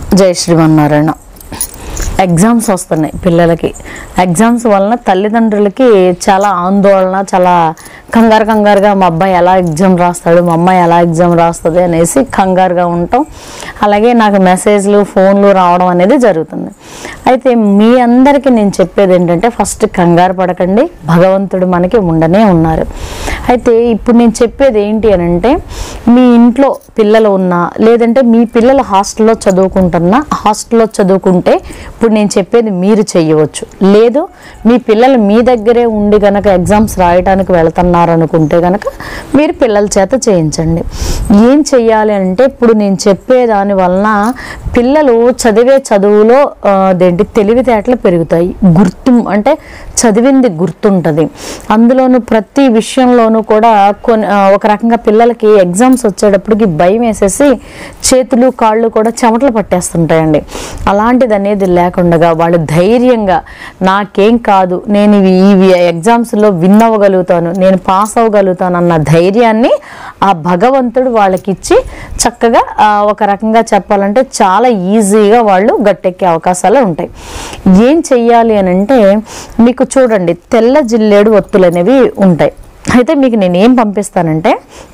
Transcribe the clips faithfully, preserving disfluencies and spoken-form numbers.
జై శ్రీమన్నారాయణ. ఎగ్జామ్స్ వస్తున్నాయి పిల్లలకి. ఎగ్జామ్స్ వలన తల్లిదండ్రులకి చాలా ఆందోళన, చాలా కంగారు కంగారుగా మా అబ్బాయి ఎలా ఎగ్జామ్ రాస్తాడు, మా అమ్మాయి ఎలా ఎగ్జామ్ రాస్తుంది అనేసి కంగారుగా ఉంటాం. అలాగే నాకు మెసేజ్లు, ఫోన్లు రావడం అనేది జరుగుతుంది. అయితే మీ అందరికీ నేను చెప్పేది ఏంటంటే, ఫస్ట్ కంగారు పడకండి, భగవంతుడు మనకి ఉండనే ఉన్నారు. అయితే ఇప్పుడు నేను చెప్పేది ఏంటి అని అంటే, మీ ఇంట్లో పిల్లలు ఉన్నా, లేదంటే మీ పిల్లలు హాస్టల్లో చదువుకుంటున్నా, హాస్టల్లో చదువుకుంటే ఇప్పుడు నేను చెప్పేది మీరు చెయ్యవచ్చు. లేదు మీ పిల్లలు మీ దగ్గరే ఉండి గనక ఎగ్జామ్స్ రాయడానికి వెళుతున్నారు అనుకుంటే గనక మీరు పిల్లల చేత చేయించండి. ఏం చెయ్యాలి అంటే, ఇప్పుడు నేను చెప్పే దాని వలన పిల్లలు చదివే చదువులో అదేంటి తెలివితేటలు పెరుగుతాయి. గుర్తు అంటే చదివింది గుర్తుంటుంది. అందులోనూ ప్రతి విషయంలోనూ కూడా కొన్ని ఒక రకంగా పిల్లలకి ఎగ్జామ్స్ వచ్చేటప్పటికి భయం వేసేసి చేతులు కాళ్ళు కూడా చెమటలు పట్టేస్తుంటాయండి. అలాంటిది అనేది లేకుండా వాళ్ళు ధైర్యంగా నాకేం కాదు, నేను ఇవి ఇవి ఎగ్జామ్స్లో విన్ అవ్వగలుగుతాను, నేను పాస్ అవ్వగలుగుతాను అన్న ధైర్యాన్ని ఆ భగవంతుడు వాళ్ళకి ఇచ్చి చక్కగా ఒక రకంగా చెప్పాలంటే చాలా ఈజీగా వాళ్ళు గట్టెక్కే అవకాశాలు ఉంటాయి. ఏం చెయ్యాలి అని అంటే, మీకు చూడండి తెల్ల జిల్లేడు ఒత్తులు అనేవి ఉంటాయి. అయితే మీకు నేను ఏం పంపిస్తానంటే,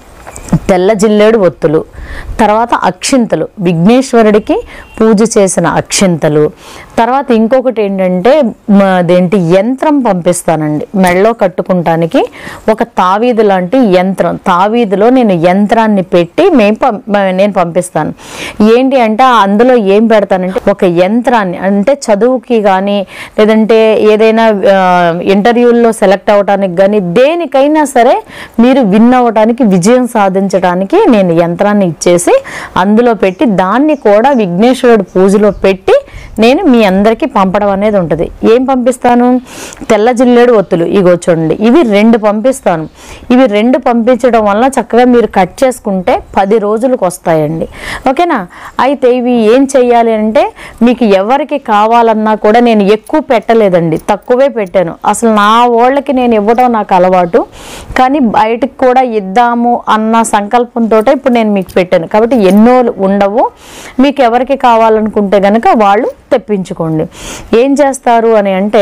తెల్ల జిల్లేడు ఒత్తులు, తర్వాత అక్షింతలు, విఘ్నేశ్వరుడికి పూజ చేసిన అక్షింతలు, తర్వాత ఇంకొకటి ఏంటంటే అదేంటి యంత్రం పంపిస్తానండి. మెడలో కట్టుకుంటానికి ఒక తావీదు లాంటి యంత్రం, తావీదులో నేను యంత్రాన్ని పెట్టి మేము నేను పంపిస్తాను. ఏంటి అంటే అందులో ఏం పెడతానంటే, ఒక యంత్రాన్ని, అంటే చదువుకి కానీ లేదంటే ఏదైనా ఇంటర్వ్యూల్లో సెలెక్ట్ అవ్వడానికి కానీ దేనికైనా సరే మీరు విన్ అవ్వడానికి, విజయం సాధించడానికి నేను యంత్రాన్ని ఇచ్చేసి అందులో పెట్టి దాన్ని కూడా విఘ్నేశ్వరుడు పూజలో పెట్టి నేను మీ అందరికీ పంపడం అనేది ఉంటుంది. ఏం పంపిస్తాను? తెల్ల జిల్లేడు ఒత్తులు, ఇగో చూడండి, ఇవి రెండు పంపిస్తాను. ఇవి రెండు పంపించడం వల్ల చక్కగా మీరు కట్ చేసుకుంటే పది రోజులకు వస్తాయండి. ఓకేనా? అయితే ఇవి ఏం చెయ్యాలి అంటే, మీకు ఎవరికి కావాలన్నా కూడా నేను ఎక్కువ పెట్టలేదండి, తక్కువే పెట్టాను. అసలు నా వాళ్ళకి నేను ఇవ్వడం నాకు అలవాటు, కానీ బయటకు కూడా ఇద్దాము అన్న సంకల్పంతో ఇప్పుడు నేను మీకు పెట్టాను. కాబట్టి ఎన్నో ఉండవు. మీకు ఎవరికి కావాలనుకుంటే కనుక వాళ్ళు తెప్పించుకోండి. ఏం చేస్తారు అని అంటే,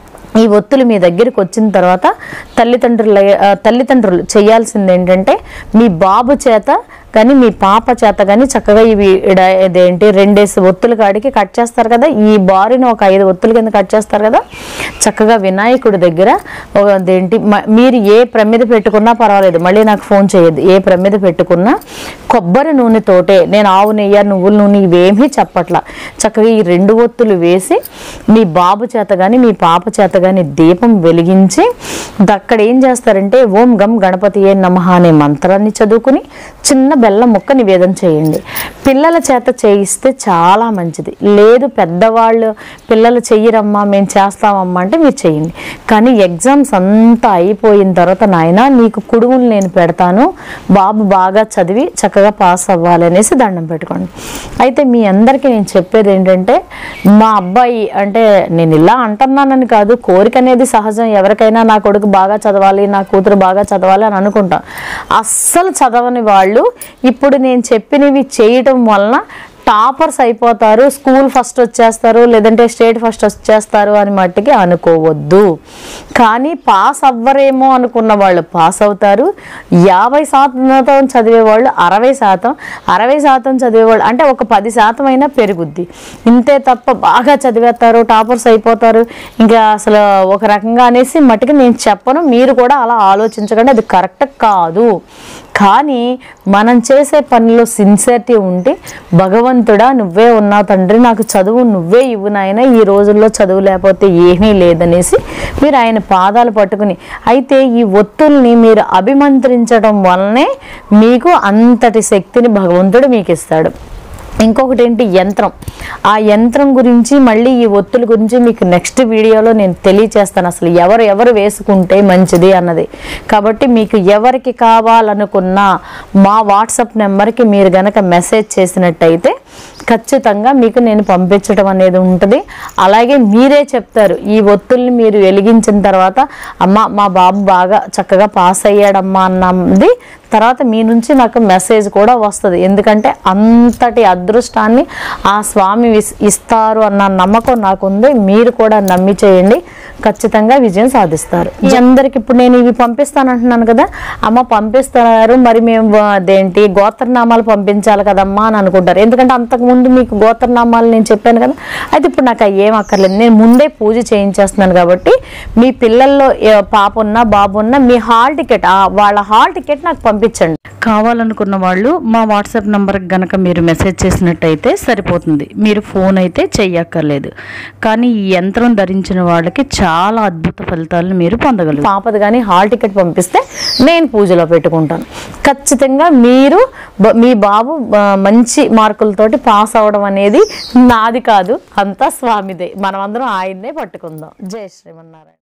ఈ ఒత్తులు మీ దగ్గరికి వచ్చిన తర్వాత తల్లిదండ్రుల తల్లిదండ్రులు చేయాల్సింది ఏంటంటే, మీ బాబు చేత కానీ మీ పాప చేత కానీ చక్కగా ఇవి ఇదేంటి రెండేసి ఒత్తులు కాడికి కట్ చేస్తారు కదా, ఈ బారిని ఒక ఐదు ఒత్తుల కింద కట్ చేస్తారు కదా, చక్కగా వినాయకుడి దగ్గర అదేంటి మీరు ఏ ప్రమిద పెట్టుకున్నా పర్వాలేదు, మళ్ళీ నాకు ఫోన్ చేయొద్దు, ఏ ప్రమిద పెట్టుకున్నా కొబ్బరి నూనెతోటే, నేను ఆవు నెయ్యి, నువ్వుల నూనె ఇవేమీ చెప్పట్లా, చక్కగా ఈ రెండు ఒత్తులు వేసి మీ బాబు చేత కానీ మీ పాప చేత కానీ దీపం వెలిగించి అక్కడ ఏం చేస్తారంటే, ఓం గం గణపతి ఏ నమః అనే మంత్రాన్ని చదువుకుని చిన్న బెల్లం ముక్క నివేదన చేయండి. పిల్లల చేత చేయిస్తే చాలా మంచిది. లేదు పెద్దవాళ్ళు పిల్లలు చెయ్యరమ్మా మేము చేస్తామమ్మా అంటే మీరు చేయండి. కానీ ఎగ్జామ్స్ అంతా అయిపోయిన తర్వాత, నాయన నీకు కుడుములు నేను పెడతాను, బాబు బాగా చదివి చక్కగా పాస్ అవ్వాలి అనేసి దండం పెట్టుకోండి. అయితే మీ అందరికీ నేను చెప్పేది ఏంటంటే, మా అబ్బాయి అంటే నేను ఇలా అంటున్నానని కాదు, కోరిక అనేది సహజం. ఎవరికైనా నా కొడుకు బాగా చదవాలి, నా కూతురు బాగా చదవాలి అని అనుకుంటాం. అస్సలు చదవని వాళ్ళు ఇప్పుడు నేను చెప్పినవి చేయటం వలన టాపర్స్ అయిపోతారు, స్కూల్ ఫస్ట్ వచ్చేస్తారు, లేదంటే స్టేట్ ఫస్ట్ వచ్చేస్తారు అని మట్టికి అనుకోవద్దు. కానీ పాస్ అవ్వరేమో అనుకున్న వాళ్ళు పాస్ అవుతారు. యాభై శాతం చదివేవాళ్ళు అరవై శాతం అరవై శాతం చదివేవాళ్ళు అంటే ఒక పది శాతం అయినా పెరుగుద్ది. ఇంతే తప్ప బాగా చదివేస్తారు, టాపర్స్ అయిపోతారు ఇంకా అసలు ఒక రకంగా అనేసి మట్టికి నేను చెప్పను. మీరు కూడా అలా ఆలోచించకండి, అది కరెక్ట్ కాదు. కానీ మనం చేసే పనిలో సిన్సియరిటీ ఉంటే, భగవంతుడా నువ్వే ఉన్నావు తండ్రి, నాకు చదువు నువ్వే ఇవ్వు నాయన, ఈ రోజుల్లో చదువు లేకపోతే ఏమీ లేదనేసి మీరు ఆయన పాదాలు పట్టుకుని, అయితే ఈ ఒత్తుల్ని మీరు అభిమంత్రించడం వల్లనే మీకు అంతటి శక్తిని భగవంతుడు మీకు ఇస్తాడు. ఇంకొకటి ఏంటి, యంత్రం. ఆ యంత్రం గురించి మళ్ళీ ఈ ఒత్తుల గురించి మీకు నెక్స్ట్ వీడియోలో నేను తెలియచేస్తాను, అసలు ఎవరు ఎవరు వేసుకుంటే మంచిది అన్నది. కాబట్టి మీకు ఎవరికి కావాలనుకున్నా మా వాట్సాప్ నెంబర్కి మీరు గనక మెసేజ్ చేసినట్టయితే ఖచ్చితంగా మీకు నేను పంపించడం అనేది ఉంటుంది. అలాగే మీరే చెప్తారు, ఈ ఒత్తుల్ని మీరు వెలిగించిన తర్వాత అమ్మ మా బాబు బాగా చక్కగా పాస్ అయ్యాడమ్మా అన్నది తర్వాత మీ నుంచి నాకు మెసేజ్ కూడా వస్తుంది. ఎందుకంటే అంతటి అదృష్టాన్ని ఆ స్వామి ఇస్తారు అన్న నమ్మకం నాకు ఉంది. మీరు కూడా నమ్మి చేయండి, ఖచ్చితంగా విజయం సాధిస్తారు. ఈ అందరికి ఇప్పుడు నేను ఇవి పంపిస్తానంటున్నాను కదా, అమ్మ పంపిస్తున్నారు మరి మేము అదేంటి గోత్రనామాలు పంపించాలి కదమ్మా అని అనుకుంటారు. ఎందుకంటే అంతకుముందు మీకు గోత్రనామాలు నేను చెప్పాను కదా, అయితే ఇప్పుడు నాకు ఏం అక్కర్లేదు, నేను ముందే పూజ చేయించేస్తున్నాను. కాబట్టి మీ పిల్లల్లో పాప ఉన్నా బాబు ఉన్నా మీ హాల్ టికెట్ వాళ్ళ హాల్ టికెట్ నాకు పంపించండి. కావాలనుకున్న వాళ్ళు మా వాట్సాప్ నంబర్కి గనక మీరు మెసేజ్ చేసినట్టయితే సరిపోతుంది, మీరు ఫోన్ అయితే చెయ్యక్కర్లేదు. కానీ ఈ యంత్రం ధరించిన వాళ్ళకి చాలా అద్భుత ఫలితాలను మీరు పొందగలరు. పాపది కానీ హాల్ టికెట్ పంపిస్తే నేను పూజలో పెట్టుకుంటాను. ఖచ్చితంగా మీరు మీ బాబు మంచి మార్కులతోటి పాస్ అవడం అనేది నాది కాదు, అంతా స్వామిదే. మనమందరం ఆయన్నే పట్టుకుందాం. జై శ్రీమన్నారాయణ.